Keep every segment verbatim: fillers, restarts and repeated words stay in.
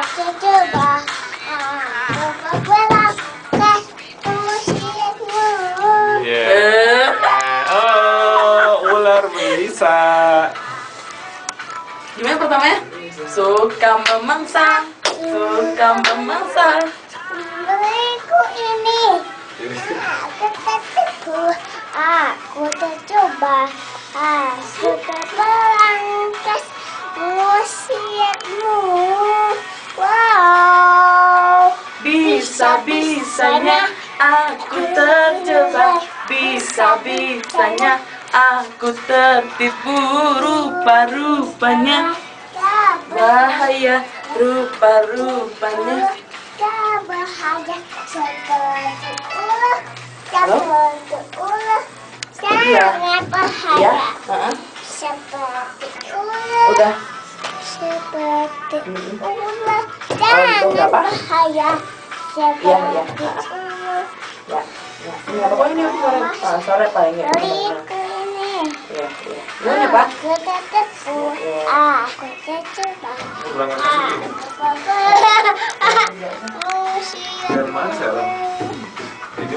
coba. Aku pulang ke musikmu. Yeah. Oh, ular berbisa. Gimana pertamanya? Suka memangsa, suka memangsa. Beriku ini. Aku tertipu. Aku tercoba. Aku terperangkas musikmu. Wow. Bisa-bisanya aku terjebak, bisa-bisanya aku tertipu, rupa-rupanya bahaya, rupa-rupanya. Tak bahaya seperti ular, seperti ular, sangat bahaya. Ya, uh-uh. Seperti ular, Udah. seperti ular, Oh, sangat berapa? bahaya. Seperti Iya, iya. ular. Ya, ya. Ini apa kok ini sore, ah, sore paling ya. Beriku ini. Iya, iya. Gimana Pak? Aku tertipu, aku tercoba. Pulang ke sini. Dari mana sekarang? Ini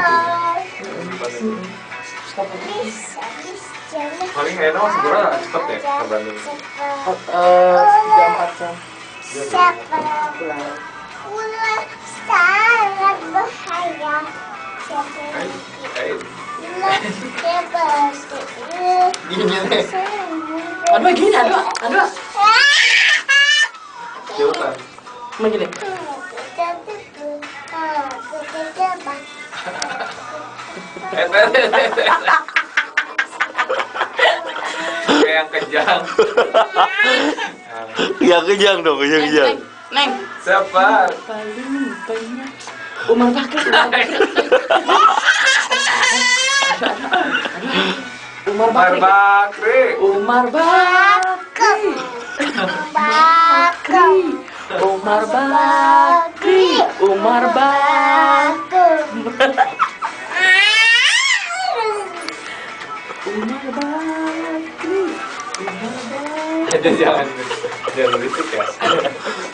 Bisa, bisa. paling enak masih murah cepet ya ke Bandung. Eh, tiga empat jam Seperti pulang. ular sangat bahaya. Eh, Seperti eh, ular, seperti ular. gini nih. Aduh, gini, aduh, aduh. Jauhan. Begini. Aku tertipu, aku terjebak. Eh, eh, eh, eh, eh. Kayak yang kejang. Ya kejang dong, kejang kejang. Neng, Siapa? paling banyak Umar Bakri. Umar Umar Bakri. Bakri. Umar Bakri. Bakar. Umar Bakri. Umar Bakri. Umar Bakri. Umar Bakri. Ada jangan jangan berisik ya.